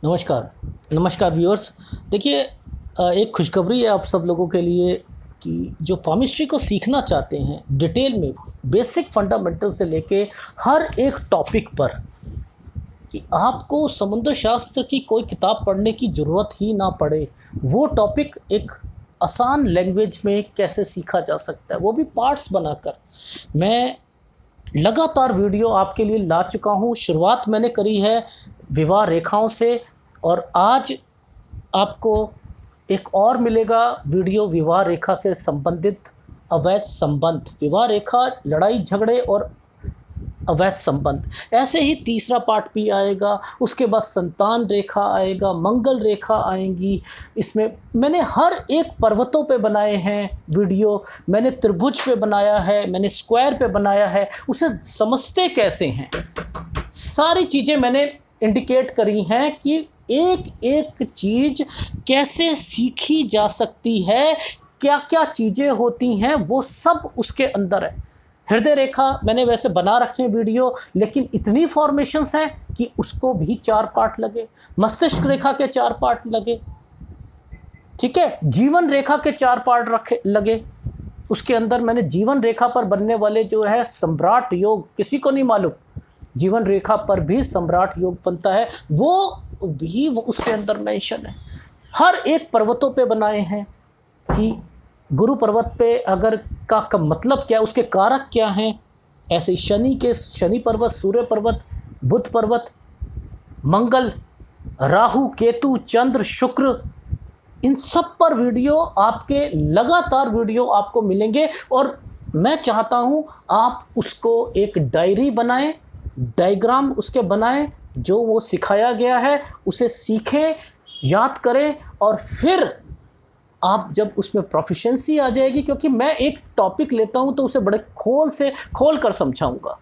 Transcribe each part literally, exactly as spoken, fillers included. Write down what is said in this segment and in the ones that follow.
नमस्कार, नमस्कार व्यूअर्स। देखिए अ, एक खुशखबरी है आप सब लोगों के लिए कि जो केमिस्ट्री को सीखना चाहते हैं डिटेल में, बेसिक फंडामेंटल से लेके हर एक टॉपिक पर, कि आपको समुद्र शास्त्र की कोई किताब पढ़ने की ज़रूरत ही ना पड़े। वो टॉपिक एक आसान लैंग्वेज में कैसे सीखा जा सकता है, वो भी पार्ट्स बनाकर। मैं लगातार वीडियो आपके लिए ला चुका हूँ। शुरुआत मैंने करी है विवाह रेखाओं से, और आज आपको एक और मिलेगा वीडियो विवाह रेखा से संबंधित अवैध संबंध। विवाह रेखा, लड़ाई झगड़े और अवैध संबंध, ऐसे ही तीसरा पार्ट भी आएगा। उसके बाद संतान रेखा आएगा, मंगल रेखा आएंगी। इसमें मैंने हर एक पर्वतों पे बनाए हैं वीडियो, मैंने त्रिभुज पे बनाया है, मैंने स्क्वायर पे बनाया है। उसे समझते कैसे हैं, सारी चीज़ें मैंने इंडिकेट करी हैं कि एक एक चीज़ कैसे सीखी जा सकती है, क्या क्या चीज़ें होती हैं, वो सब उसके अंदर है। हृदय रेखा मैंने वैसे बना रखे हैं वीडियो, लेकिन इतनी फॉर्मेशंस हैं कि उसको भी चार पार्ट लगे। मस्तिष्क रेखा के चार पार्ट लगे, ठीक है। जीवन रेखा के चार पार्ट रखे लगे। उसके अंदर मैंने जीवन रेखा पर बनने वाले जो है सम्राट योग, किसी को नहीं मालूम, जीवन रेखा पर भी सम्राट योग बनता है, वो भी वो उसके अंदर मेंशन है। हर एक पर्वतों पे बनाए हैं कि गुरु पर्वत पे अगर का, का मतलब क्या है, उसके कारक क्या हैं। ऐसे शनि के शनि पर्वत, सूर्य पर्वत, बुध पर्वत, मंगल, राहु, केतु, चंद्र, शुक्र, इन सब पर वीडियो आपके लगातार वीडियो आपको मिलेंगे। और मैं चाहता हूँ आप उसको एक डायरी बनाएं, डायग्राम उसके बनाएं, जो वो सिखाया गया है उसे सीखें, याद करें, और फिर आप जब उसमें प्रोफिशिएंसी आ जाएगी, क्योंकि मैं एक टॉपिक लेता हूं तो उसे बड़े खोल से खोल कर समझाऊंगा।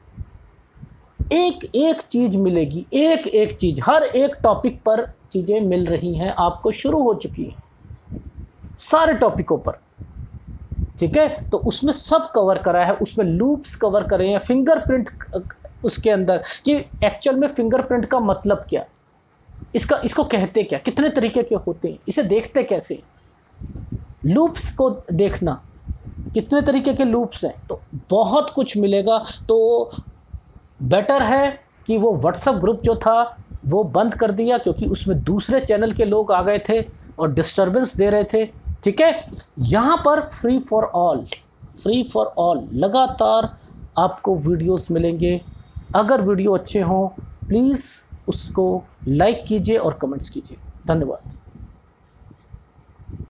एक एक चीज़ मिलेगी, एक एक चीज़, हर एक टॉपिक पर चीज़ें मिल रही हैं आपको, शुरू हो चुकी हैं सारे टॉपिकों पर, ठीक है। तो उसमें सब कवर करा है, उसमें लूप्स कवर करे हैं, फिंगरप्रिंट उसके अंदर, कि एक्चुअल में फिंगरप्रिंट का मतलब क्या, इसका इसको कहते क्या, कितने तरीके के होते हैं, इसे देखते कैसे, लूप्स को देखना, कितने तरीके के लूप्स हैं, तो बहुत कुछ मिलेगा। तो बेटर है कि वो व्हाट्सएप ग्रुप जो था वो बंद कर दिया, क्योंकि उसमें दूसरे चैनल के लोग आ गए थे और डिस्टर्बेंस दे रहे थे, ठीक है। यहाँ पर free for all, free for all लगातार आपको वीडियोस मिलेंगे। अगर वीडियो अच्छे हों प्लीज़ उसको लाइक कीजिए और कमेंट्स कीजिए। धन्यवाद।